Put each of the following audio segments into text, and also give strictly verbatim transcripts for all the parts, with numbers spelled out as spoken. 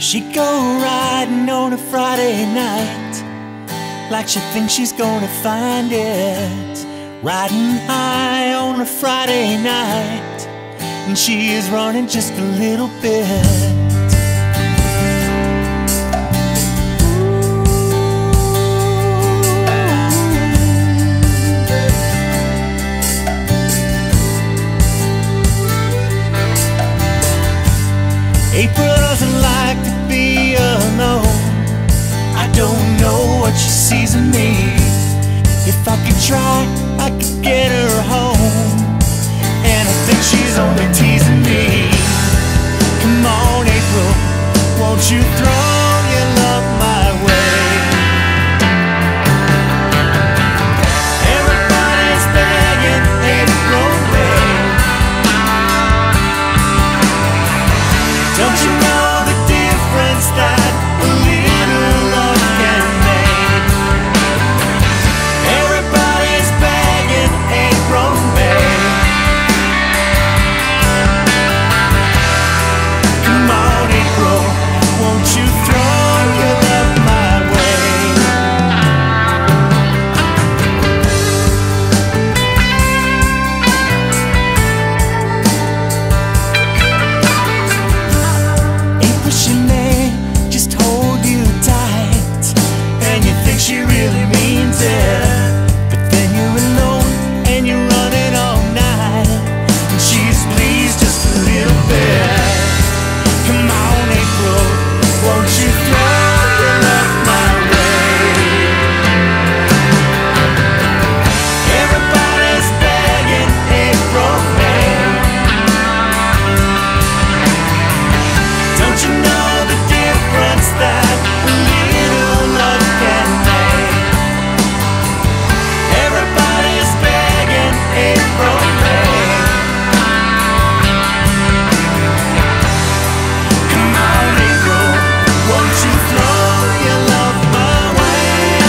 She go riding on a Friday night, like she thinks she's gonna find it. Riding high on a Friday night, and she is running just a little bit. April doesn't like to be alone. I don't know what she sees in me. If I could try, I could get her home, and I think she's only teasing me. Come on, April, won't you throw your love my way? Everybody's begging April, babe. Don't you know the difference that a little love can make? Everybody's begging April, babe. Come on, April, won't you throw your love my way? April, she may just hold you tight, and you think she really means it, but then you're alone and you're running all night, and she's pleased just a little bit. Come on, April, won't you throw your love my way? Everybody's begging April, babe. Don't you know the difference that a little love can make? Everybody's begging April, babe. Come on, April, won't you throw your love my way?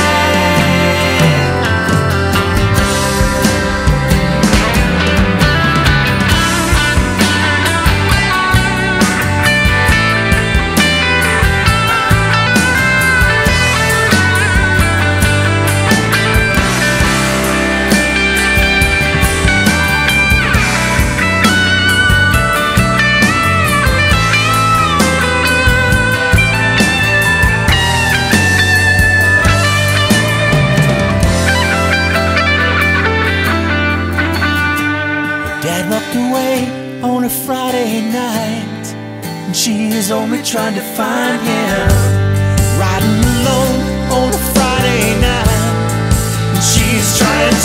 Dad walked away on a Friday night, and she is only trying to find him. Riding alone on a Friday night, and she's trying